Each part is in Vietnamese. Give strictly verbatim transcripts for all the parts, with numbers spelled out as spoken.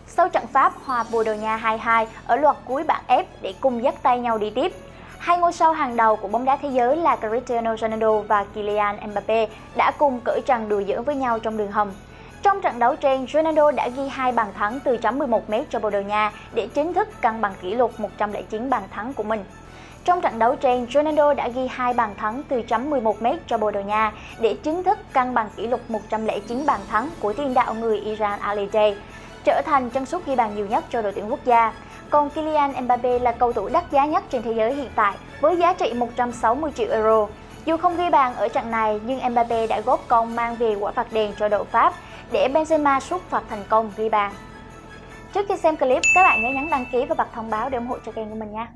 Sau trận Pháp hòa Bồ Đào Nha hai hai ở loạt cuối bảng F để cùng dắt tay nhau đi tiếp, hai ngôi sao hàng đầu của bóng đá thế giới là Cristiano Ronaldo và Kylian Mbappé đã cùng cởi trần đùa giỡn với nhau trong đường hầm. Trong trận đấu trên, Ronaldo đã ghi hai bàn thắng từ chấm mười một mét cho Bồ Đào Nha để chính thức cân bằng kỷ lục một trăm lẻ chín bàn thắng của mình. Trong trận đấu trên, Ronaldo đã ghi hai bàn thắng từ chấm mười một mét cho Bồ Đào Nha để chính thức cân bằng kỷ lục một trăm lẻ chín bàn thắng của tiền đạo người Iran Alireza, trở thành chân sút ghi bàn nhiều nhất cho đội tuyển quốc gia. Còn Kylian Mbappé là cầu thủ đắt giá nhất trên thế giới hiện tại với giá trị một trăm sáu mươi triệu euro. Dù không ghi bàn ở trận này, nhưng Mbappé đã góp công mang về quả phạt đền cho đội Pháp để Benzema sút phạt thành công ghi bàn. Trước khi xem clip, các bạn nhớ nhấn đăng ký và bật thông báo để ủng hộ cho kênh của mình nha.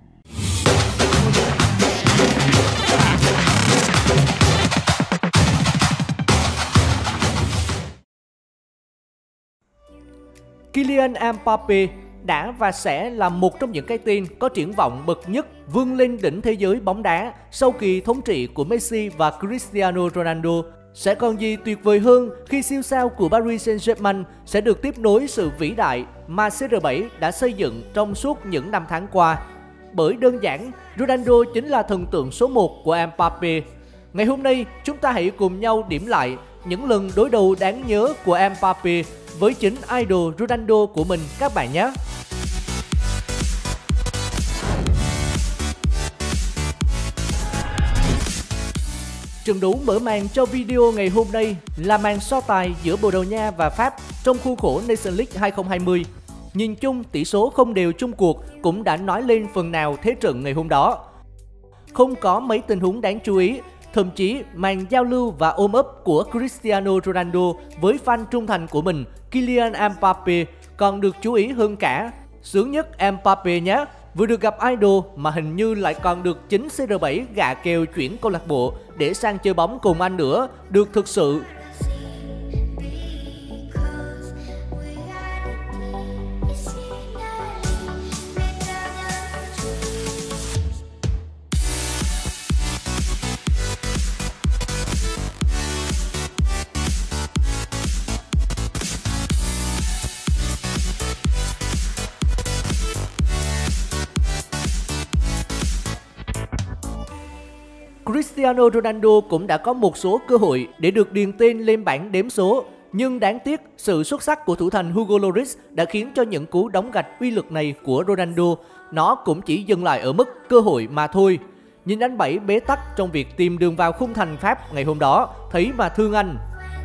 Kylian Mbappé đã và sẽ là một trong những cái tên có triển vọng bậc nhất vươn lên đỉnh thế giới bóng đá sau kỳ thống trị của Messi và Cristiano Ronaldo. Sẽ còn gì tuyệt vời hơn khi siêu sao của Paris Saint-Germain sẽ được tiếp nối sự vĩ đại mà C R bảy đã xây dựng trong suốt những năm tháng qua. Bởi đơn giản, Ronaldo chính là thần tượng số một của Mbappé. Ngày hôm nay, chúng ta hãy cùng nhau điểm lại những lần đối đầu đáng nhớ của Mbappé với chính idol Ronaldo của mình các bạn nhé. Trận đấu mở màn cho video ngày hôm nay là màn so tài giữa Bồ Đào Nha và Pháp trong khuôn khổ Nations League hai không hai không. Nhìn chung, tỷ số không đều chung cuộc cũng đã nói lên phần nào thế trận ngày hôm đó. Không có mấy tình huống đáng chú ý, thậm chí màn giao lưu và ôm ấp của Cristiano Ronaldo với fan trung thành của mình, Kylian Mbappé, còn được chú ý hơn cả. Sướng nhất Mbappé nhé, vừa được gặp idol mà hình như lại còn được chính C R bảy gạ kèo chuyển câu lạc bộ để sang chơi bóng cùng anh nữa, được thực sự. Cristiano Ronaldo cũng đã có một số cơ hội để được điền tên lên bảng đếm số, nhưng đáng tiếc sự xuất sắc của thủ thành Hugo Lloris đã khiến cho những cú đóng gạch uy lực này của Ronaldo nó cũng chỉ dừng lại ở mức cơ hội mà thôi. Nhìn anh Bảy bế tắc trong việc tìm đường vào khung thành Pháp ngày hôm đó, thấy mà thương anh.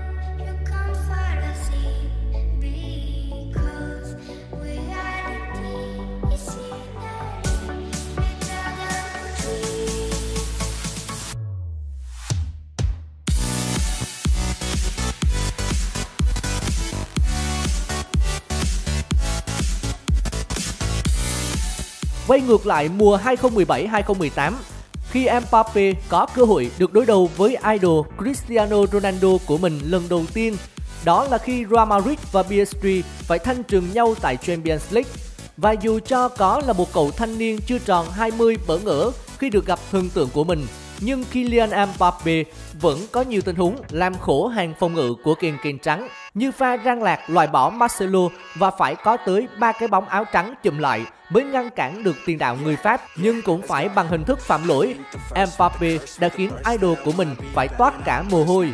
Quay ngược lại mùa hai không một bảy hai không một tám, khi Mbappé có cơ hội được đối đầu với idol Cristiano Ronaldo của mình lần đầu tiên, đó là khi Real Madrid và P S G phải thanh trừng nhau tại Champions League. Và dù cho có là một cậu thanh niên chưa tròn hai mươi bỡ ngỡ khi được gặp thần tượng của mình, nhưng Kylian Mbappé vẫn có nhiều tình huống làm khổ hàng phòng ngự của kền kền trắng, như pha rang lạc loại bỏ Marcelo và phải có tới ba cái bóng áo trắng chùm lại mới ngăn cản được tiền đạo người Pháp, nhưng cũng phải bằng hình thức phạm lỗi. Mbappé đã khiến idol của mình phải toát cả mồ hôi.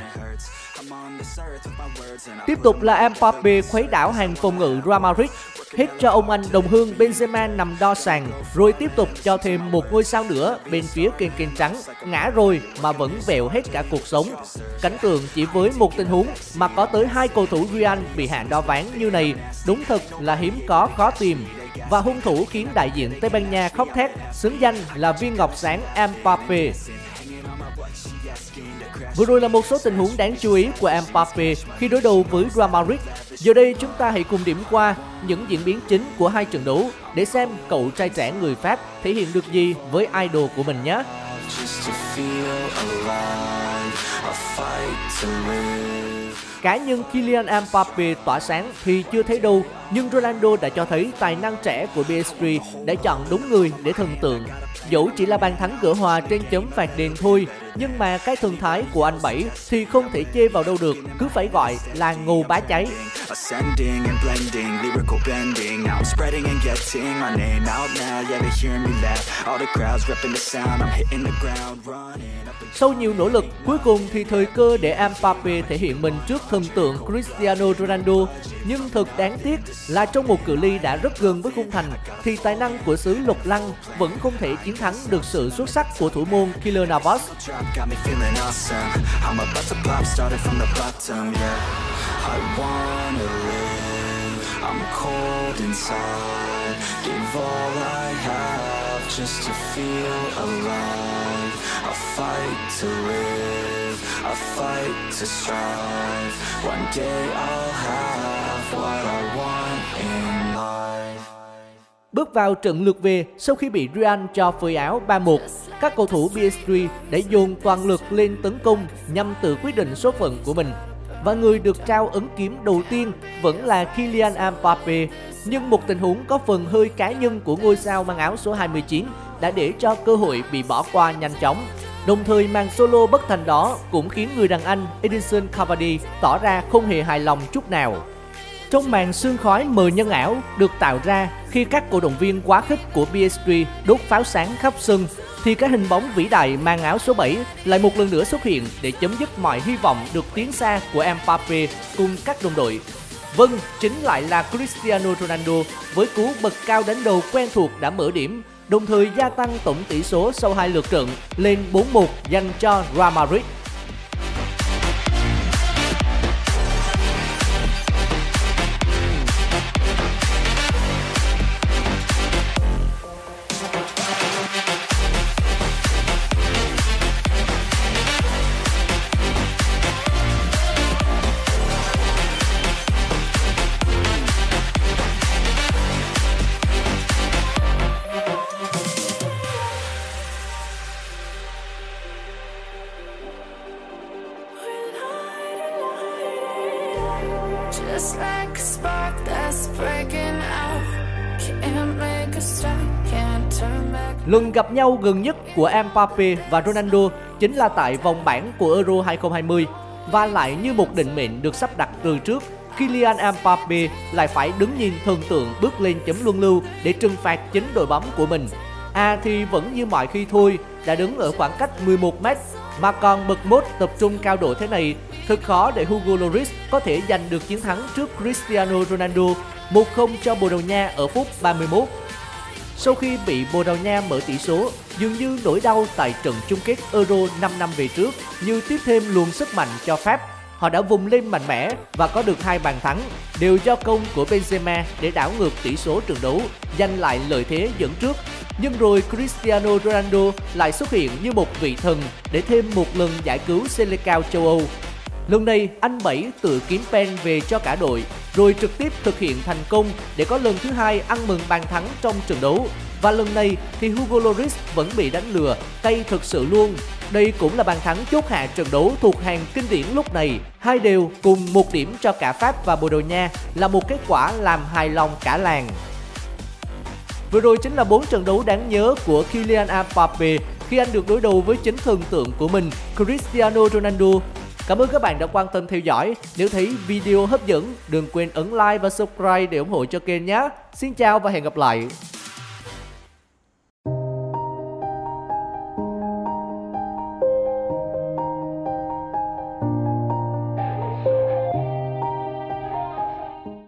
Tiếp tục là Mbappé khuấy đảo hàng phòng ngự Real Madrid, hết cho ông anh đồng hương Benzema nằm đo sàn, rồi tiếp tục cho thêm một ngôi sao nữa bên phía kênh kênh trắng, ngã rồi mà vẫn vẹo hết cả cuộc sống. Cảnh tượng chỉ với một tình huống mà có tới hai cầu thủ Real bị hạn đo ván như này đúng thật là hiếm có khó tìm. Và hung thủ khiến đại diện Tây Ban Nha khóc thét, xứng danh là viên ngọc sáng Mbappé. Vừa rồi là một số tình huống đáng chú ý của Mbappé khi đối đầu với Real Madrid. Giờ đây chúng ta hãy cùng điểm qua những diễn biến chính của hai trận đấu để xem cậu trai trẻ người Pháp thể hiện được gì với idol của mình nhé. Cá nhân Kylian Mbappé tỏa sáng thì chưa thấy đâu, Nhưng Ronaldo đã cho thấy tài năng trẻ của pê ét giê đã chọn đúng người để thần tượng. Dẫu chỉ là bàn thắng gỡ hòa trên chấm phạt đền thôi, nhưng mà cái thần thái của anh Bảy thì không thể chê vào đâu được, cứ phải gọi là ngầu bá cháy. Sau nhiều nỗ lực, cuối cùng thì thời cơ để Mbappé thể hiện mình trước thần tượng Cristiano Ronaldo. Nhưng thật đáng tiếc là trong một cự ly đã rất gần với khung thành, thì tài năng của xứ Lục Lăng vẫn không thể chiến thắng được sự xuất sắc của thủ môn Keylor Navas. Just to feel alive, I fight to live, I fight to strive. One day I'll have what I want in life. Bước vào trận lượt về sau khi bị Real cho phơi áo ba một, các cầu thủ pê ét giê đã dồn toàn lực lên tấn công nhằm tự quyết định số phận của mình. Và người được trao ấn kiếm đầu tiên vẫn là Kylian Mbappé. Nhưng một tình huống có phần hơi cá nhân của ngôi sao mang áo số hai mươi chín đã để cho cơ hội bị bỏ qua nhanh chóng. Đồng thời màn solo bất thành đó cũng khiến người đàn anh Edinson Cavani tỏ ra không hề hài lòng chút nào. Trong màn sương khói mờ nhân ảo được tạo ra khi các cổ động viên quá khích của pê ét giê đốt pháo sáng khắp sân, thì cái hình bóng vĩ đại mang áo số bảy lại một lần nữa xuất hiện để chấm dứt mọi hy vọng được tiến xa của Mbappé cùng các đồng đội. Vâng, chính lại là Cristiano Ronaldo với cú bật cao đánh đầu quen thuộc đã mở điểm, đồng thời gia tăng tổng tỷ số sau hai lượt trận lên bốn một dành cho Real Madrid. Just like a spark that's breaking out, can't make a stop, can't turn back. Lần gặp nhau gần nhất của Mbappé và Ronaldo chính là tại vòng bảng của Euro hai không hai không, và lại như một định mệnh được sắp đặt từ trước, Kylian Mbappé lại phải đứng nhìn thần tượng bước lên chấm luân lưu để trừng phạt chính đội bóng của mình. À thì vẫn như mọi khi thôi, đã đứng ở khoảng cách mười một mét mà còn bật mốt tập trung cao độ thế này, thật khó để Hugo Lloris có thể giành được chiến thắng trước Cristiano Ronaldo một không cho Bồ Đào Nha ở phút ba mươi mốt. Sau khi bị Bồ Đào Nha mở tỷ số, dường như nỗi đau tại trận chung kết Euro năm năm về trước như tiếp thêm luồng sức mạnh cho Pháp. Họ đã vùng lên mạnh mẽ và có được hai bàn thắng, đều do công của Benzema để đảo ngược tỷ số trận đấu, giành lại lợi thế dẫn trước. Nhưng rồi Cristiano Ronaldo lại xuất hiện như một vị thần để thêm một lần giải cứu Selecao châu Âu. Lần này anh Bảy tự kiếm pen về cho cả đội, rồi trực tiếp thực hiện thành công để có lần thứ hai ăn mừng bàn thắng trong trận đấu. Và lần này thì Hugo Lloris vẫn bị đánh lừa, cay thực sự luôn. Đây cũng là bàn thắng chốt hạ trận đấu thuộc hàng kinh điển lúc này. Hai đều cùng một điểm cho cả Pháp và Bồ Đào Nha là một kết quả làm hài lòng cả làng. Vừa rồi chính là bốn trận đấu đáng nhớ của Kylian Mbappé khi anh được đối đầu với chính thần tượng của mình, Cristiano Ronaldo. Cảm ơn các bạn đã quan tâm theo dõi. Nếu thấy video hấp dẫn, đừng quên ấn like và subscribe để ủng hộ cho kênh nhé. Xin chào và hẹn gặp lại.